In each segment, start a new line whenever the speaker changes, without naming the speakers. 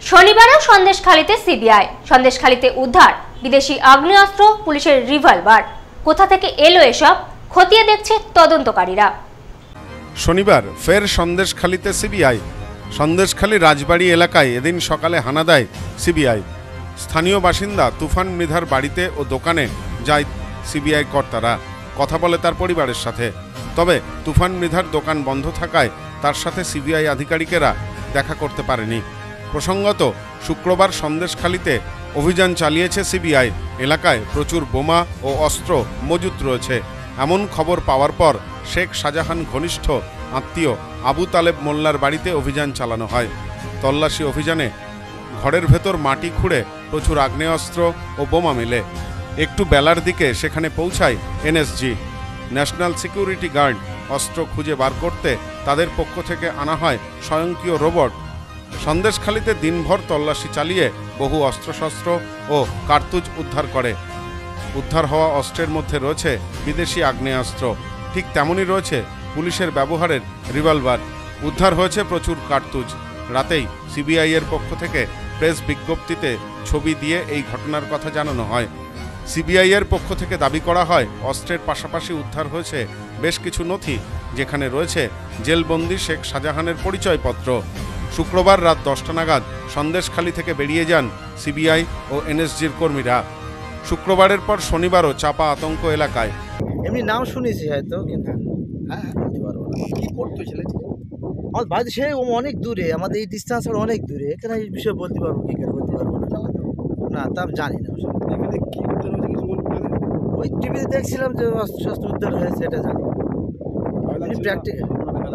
শনিবারও সন্দেশখালীতে CBI, সন্দেশখালীতে উদ্ধার বিদেশি আগ্নেয়াস্ত্র, পুলিশের রিভলভার। কোথা থেকে এলো এসব খতিয়ে দেখছে তদন্তকারীরা।
শনিবার ফের সন্দেশখালীতে সিবিআই। সন্দেশখালী রাজবাড়ি এলাকায় এদিন সকালে হানা দেয় সিবিআই। স্থানীয় বাসিন্দা তুফান মৃধার বাড়িতে ও দোকানে যায় সিবিআই কর্তারা, কথা বলে তার পরিবারের সাথে। তবে তুফান মৃধার দোকান বন্ধ থাকায় তার সাথে সিবিআই আধিকারিকেরা দেখা করতে পারেনি। প্রসঙ্গত, শুক্রবার সন্দেশখালীতে অভিযান চালিয়েছে সিবিআই। এলাকায় প্রচুর বোমা ও অস্ত্র মজুত রয়েছে এমন খবর পাওয়ার পর শেখ শাহজাহান ঘনিষ্ঠ আত্মীয় আবু তালেব মোল্লার বাড়িতে অভিযান চালানো হয়। তল্লাশি অভিযানে ঘরের ভেতর মাটি খুঁড়ে প্রচুর আগ্নেয়াস্ত্র ও বোমা মেলে। একটু বেলার দিকে সেখানে পৌঁছায় এনএসজি, ন্যাশনাল সিকিউরিটি গার্ড। অস্ত্র খুঁজে বার করতে তাদের পক্ষ থেকে আনা হয় স্বয়ংক্রিয় রোবট। সন্দেশখালীতে দিনভর তল্লাশি চালিয়ে বহু অস্ত্রশস্ত্র ও কার্তুজ উদ্ধার করে। উদ্ধার হওয়া অস্ত্রের মধ্যে রয়েছে বিদেশি আগ্নেয়াস্ত্র, ঠিক তেমনই রয়েছে পুলিশের ব্যবহারের রিভলভার। উদ্ধার হয়েছে প্রচুর কার্তুজ। রাতেই সিবিআই এর পক্ষ থেকে প্রেস বিজ্ঞপ্তিতে ছবি দিয়ে এই ঘটনার কথা জানানো হয়। সিবিআই এর পক্ষ থেকে দাবি করা হয়, অস্ত্রের পাশাপাশি উদ্ধার হয়েছে বেশ কিছু নথি, যেখানে রয়েছে জেলবন্দি শেখ শাহজাহানের পরিচয়পত্র। শুক্রবার রাত 10টা নাগাদ সন্দেশখালী থেকে বেরিয়ে যান সিবিআই ও এনএসজির কর্মীরা। শুক্রবারের পর শনিবারও চাপা আতঙ্ক এলাকায়।
এমনি নাম শুনেছি হয়তো, কিন্তু বলতে পারবো না কি করতো ছেলেটি। আমার বাড়ি সে অনেক দূরে, আমাদের এই ডিস্টেন্স অনেক দূরে, এখানে এই বিষয়ে বলতে পারবো কি করে, বলতে পারবো না তা আমি জানি না। এখানে কি উদ্ধার হয়েছে কিছু বলতে পারেন? ওই টিভিতে দেখছিলাম যে অস্ত্র উদ্ধার হয়েছে, এটা জানি। প্র্যাকটিক্যাল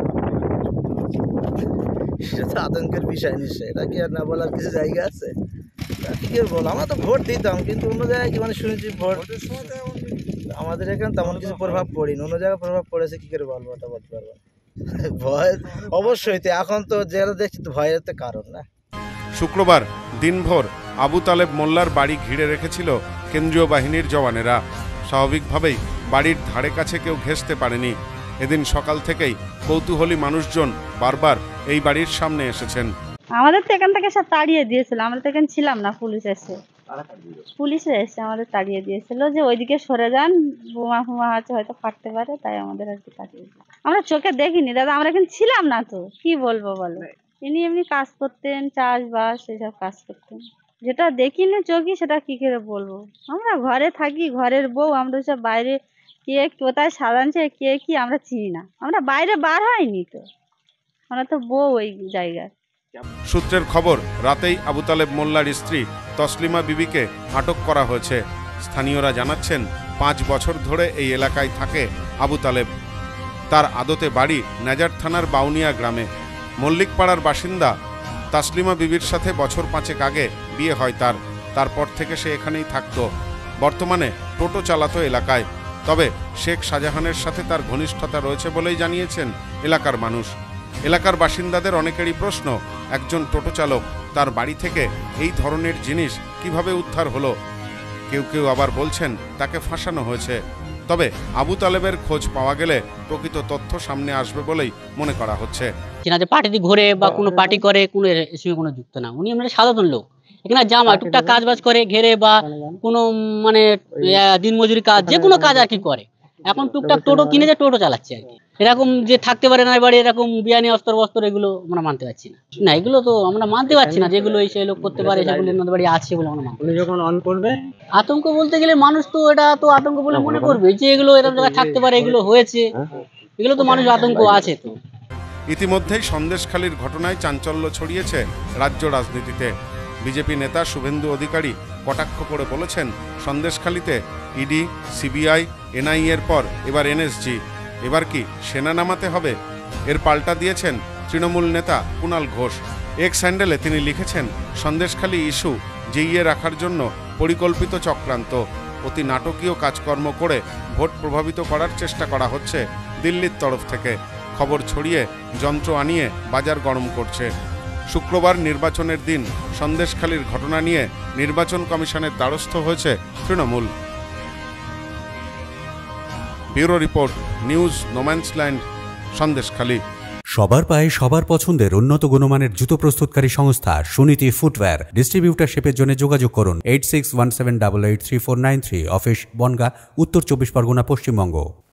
সেটা তো আতঙ্কের বিষয় নিশ্চয়, এটা কি আর না বলার কিছু জায়গা আছে? কি করে বলো, আমরা তো ভোট দিতাম, কিন্তু অন্য জায়গায় কি মানে শুনেছি ভোট আমাদের এখানে তেমন কিছু প্রভাব পড়েনি, অন্য জায়গায় প্রভাব পড়েছে, কি করে বলবো তা বলতে পারবো। ভয় অবশ্যই, তো এখন তো যারা দেখছি তো ভয়ের তো কারণ না।
শুক্রবার দিনভর আবু তালেব মোল্লার বাড়ি ঘিরে রেখেছিল কেন্দ্রীয় বাহিনীর জওয়ানেরা। স্বাভাবিকভাবেই বাড়ির ধারে কাছে কেউ ঘেঁষতে পারেনি। এদিন সকাল থেকেই কৌতূহলী মানুষজন বারবার এই বাড়ির সামনে এসেছেন।
আমাদের তো এখান থেকে সব তাড়িয়ে দিয়েছিল, আমরা তো এখানে ছিলাম না। পুলিশ এসে আমাদের তাড়িয়ে দিয়েছিল যে ওইদিকে সরে যান, বোমা ফোমা আছে হয়তো ফাটতে পারে, তাই আমাদের আর কি তাড়িয়ে দিল। আমরা চোখে দেখিনি দাদা, আমরা এখানে ছিলাম না, তো কি বলবো বলো। ইনি এমনি কাজ করতেন, চাষবাস এসব কাজ করতেন, যেটা দেখিনি চোখে সেটা কি করে বলবো। আমরা ঘরে থাকি, ঘরের বউ, আমরা সব বাইরে কে কোথায় সাজানছে কে কি আমরা চিনি না, আমরা বাইরে বার হয়নি, তো আমরা তো বউ ওই জায়গায়।
সূত্রের খবর, রাতেই আবু তালেব মোল্লার স্ত্রী তসলিমা বিবিকে আটক করা হয়েছে। স্থানীয়রা জানাচ্ছেন, 5 বছর ধরে এই এলাকায় থাকে আবু তালেব। তার আদতে বাড়ি নেজার থানার বাউনিয়া গ্রামে। মল্লিকপাড়ার বাসিন্দা তসলিমা বিবির সাথে বছর 5 আগে বিয়ে হয় তারপর থেকে সে এখানেই থাকতো। বর্তমানে টোটো চালাতো এলাকায়। তবে শেখ শাহজাহানের সাথে তার ঘনিষ্ঠতা রয়েছে বলেই জানিয়েছেন এলাকার মানুষ। এলাকার বাসিন্দাদের অনেকেরই প্রশ্ন, একজন টোটো চালক তার বাড়ি থেকে এই ধরনের জিনিস কিভাবে উদ্ধার হলো? কেউ কেউ আবার বলছেন তাকে ফাঁসানো হয়েছে। তবে আবু তালেবের খোঁজ পাওয়া গেলে প্রকৃত তথ্য সামনে আসবে বলেই মনে করা হচ্ছে।
যে পার্টিতে ঘুরে বা কোনো পার্টি করে কোনো এর সঙ্গে কোনো যুক্ত না। উনি আমরা সাধারণ লোক, এখানে জামা টুকটাক কাজ বাজ করে ঘেরে বা কোনো মানে দিনমজুরি কাজ, যে কোনো কাজ আর কি করে। এখন টুকটাক টোটো কিনে যে টোটো চালাচ্ছে আর কি। এরকম যে থাকতে পারে না বাড়ি, এরকম বিয়ানি অস্ত্র বস্ত্র, এগুলো আমরা মানতে পারছি না। না, এগুলো তো আমরা মানতে পারছি না, যেগুলো এই সেই লোক করতে পারে, সেগুলো আমাদের বাড়ি আছে বলে আমরা মানতে। যখন অন করবে আতঙ্ক বলতে গেলে মানুষ তো এটা তো আতঙ্ক বলে মনে করবে যে এগুলো এরকম জায়গায় থাকতে পারে, এগুলো হয়েছে, এগুলো তো মানুষ আতঙ্ক আছে। তো
ইতিমধ্যেই সন্দেশখালীর ঘটনায় চাঞ্চল্য ছড়িয়েছে রাজ্য রাজনীতিতে। বিজেপি নেতা শুভেন্দু অধিকারী কটাক্ষ করে বলেছেন, সন্দেশখালীতে ইডি, সিবিআই, এনআইএ এর পর এবার এনএসজি, এবার কি সেনা নামাতে হবে? এর পাল্টা দিয়েছেন তৃণমূল নেতা কুণাল ঘোষ। এক্স হ্যান্ডেলে তিনি লিখেছেন, সন্দেশখালী ইস্যু জিইয়ে রাখার জন্য পরিকল্পিত চক্রান্ত, অতি নাটকীয় কাজকর্ম করে ভোট প্রভাবিত করার চেষ্টা করা হচ্ছে দিল্লির তরফ থেকে। খবর ছড়িয়ে যন্ত্র আনিয়ে বাজার গরম করছে। শুক্রবার নির্বাচনের দিন সন্দেশখালীর ঘটনা নিয়ে নির্বাচন কমিশনের দ্বারস্থ হয়েছে Trinamool. Bureau report, news no man's land, Sandeshkhali.
সবার পায়ে সবার পছন্দের উন্নত গুণমানের জুতো প্রস্তুতকারী সংস্থা সুনীতি ফুটওয়্যার। ডিস্ট্রিবিউটারশিপের জন্য যোগাযোগ করুন 8617883493, অফিস বনগাঁ, উত্তর 24 পরগনা, পশ্চিমবঙ্গ।